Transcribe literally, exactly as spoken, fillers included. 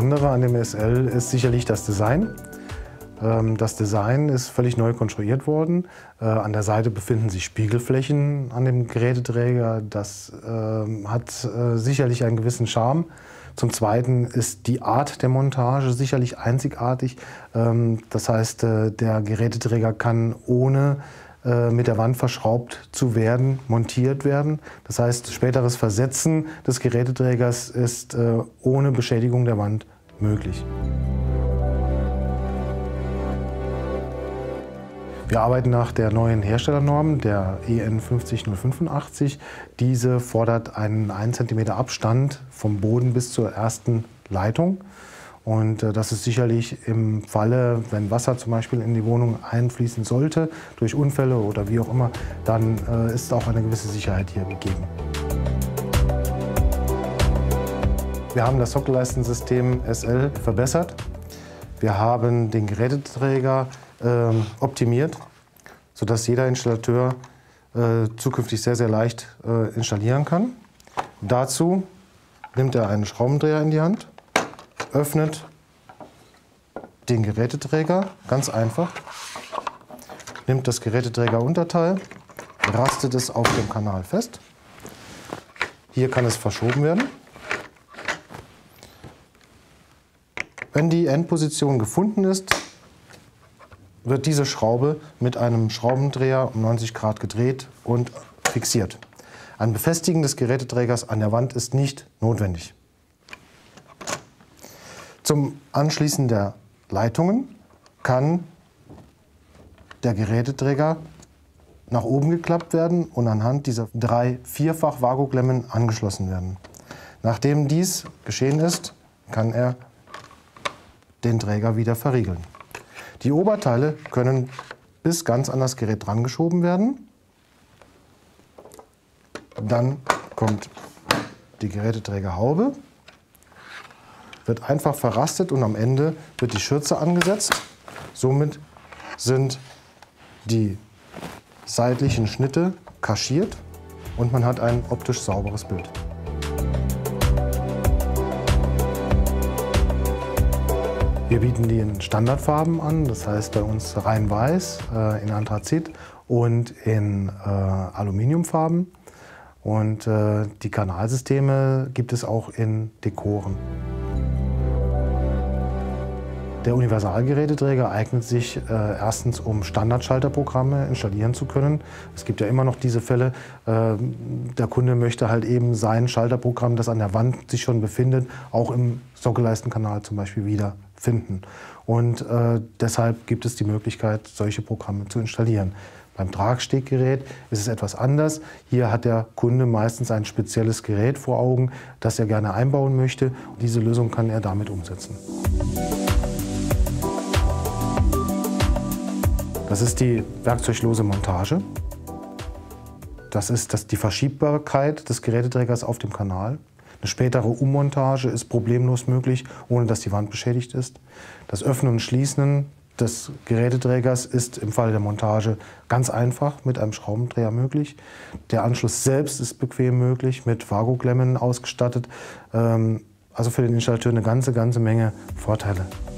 Besondere an dem S L ist sicherlich das Design. Das Design ist völlig neu konstruiert worden. An der Seite befinden sich Spiegelflächen an dem Geräteträger. Das hat sicherlich einen gewissen Charme. Zum Zweiten ist die Art der Montage sicherlich einzigartig. Das heißt, der Geräteträger kann ohne mit der Wand verschraubt zu werden, montiert werden. Das heißt, späteres Versetzen des Geräteträgers ist ohne Beschädigung der Wand möglich. Wir arbeiten nach der neuen Herstellernorm, der E N fünf null fünfundachtzig. Diese fordert einen ein Zentimeter Abstand vom Boden bis zur ersten Leitung. Und das ist sicherlich im Falle, wenn Wasser zum Beispiel in die Wohnung einfließen sollte, durch Unfälle oder wie auch immer, dann ist auch eine gewisse Sicherheit hier gegeben. Wir haben das Sockelleistensystem S L verbessert. Wir haben den Geräteträger äh, optimiert, sodass jeder Installateur äh, zukünftig sehr, sehr leicht äh, installieren kann. Dazu nimmt er einen Schraubendreher in die Hand, öffnet den Geräteträger, ganz einfach, nimmt das Geräteträgerunterteil, rastet es auf dem Kanal fest. Hier kann es verschoben werden. Wenn die Endposition gefunden ist, wird diese Schraube mit einem Schraubendreher um neunzig Grad gedreht und fixiert. Ein Befestigen des Geräteträgers an der Wand ist nicht notwendig. Zum Anschließen der Leitungen kann der Geräteträger nach oben geklappt werden und anhand dieser drei Vierfach-Vakuumklemmen angeschlossen werden. Nachdem dies geschehen ist, kann er den Träger wieder verriegeln. Die Oberteile können bis ganz an das Gerät dran geschoben werden. Dann kommt die Geräteträgerhaube, wird einfach verrastet und am Ende wird die Schürze angesetzt. Somit sind die seitlichen Schnitte kaschiert und man hat ein optisch sauberes Bild. Wir bieten die in Standardfarben an, das heißt bei uns rein weiß, äh, in Anthrazit und in äh, Aluminiumfarben. Und äh, die Kanalsysteme gibt es auch in Dekoren. Der Universalgeräteträger eignet sich äh, erstens, um Standardschalterprogramme installieren zu können. Es gibt ja immer noch diese Fälle, äh, der Kunde möchte halt eben sein Schalterprogramm, das an der Wand sich schon befindet, auch im Sockelleistenkanal zum Beispiel wiederfinden. Und äh, deshalb gibt es die Möglichkeit, solche Programme zu installieren. Beim Tragsteggerät ist es etwas anders. Hier hat der Kunde meistens ein spezielles Gerät vor Augen, das er gerne einbauen möchte. Diese Lösung kann er damit umsetzen. Das ist die werkzeuglose Montage. Das ist das, die Verschiebbarkeit des Geräteträgers auf dem Kanal. Eine spätere Ummontage ist problemlos möglich, ohne dass die Wand beschädigt ist. Das Öffnen und Schließen des Geräteträgers ist im Falle der Montage ganz einfach mit einem Schraubendreher möglich. Der Anschluss selbst ist bequem möglich, mit Vakuumklemmen ausgestattet. Also für den Installateur eine ganze, ganze Menge Vorteile.